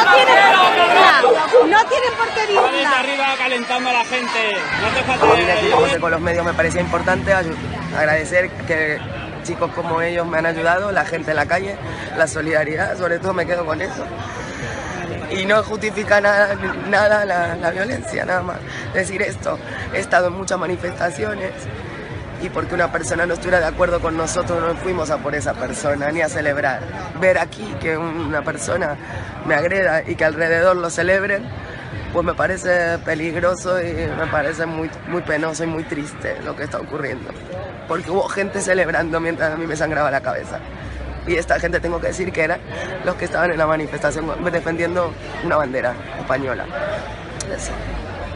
no tienen por qué Desde irla. arriba calentando a la gente. No te falta Hoy aquí, como sé, con los medios me parecía importante agradecer que chicos como ellos me han ayudado, la gente en la calle, la solidaridad, sobre todo me quedo con eso. Y no justifica nada la violencia, nada más. Decir esto, he estado en muchas manifestaciones y porque una persona no estuviera de acuerdo con nosotros no fuimos a por esa persona ni a celebrar. Ver aquí que una persona me agreda y que alrededor lo celebren, pues me parece peligroso y me parece muy penoso y muy triste lo que está ocurriendo. Porque hubo gente celebrando mientras a mí me sangraba la cabeza. Y esta gente, tengo que decir que eran los que estaban en la manifestación defendiendo una bandera española. Eso.